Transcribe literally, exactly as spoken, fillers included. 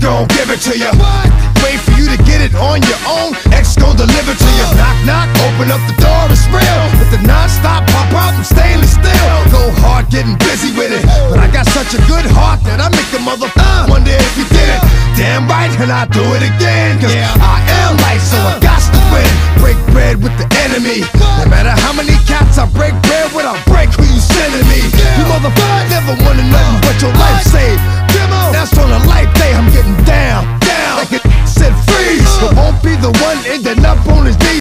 gon' give it to you. Wait for you to get it on your own, X gon' deliver to you. Knock, knock, open up the door, it's real. With the non-stop pop out and stainless steel. Go hard, getting busy with it. But I got such a good heart that I make the motherfucker wonder if you did it. Damn right, and I do it again. Cause I am light, so I got to win. Break bread with the enemy. No matter how many cats I break bread with, I'll break who you sending me. You motherfucker never wanted nothing but your life saved.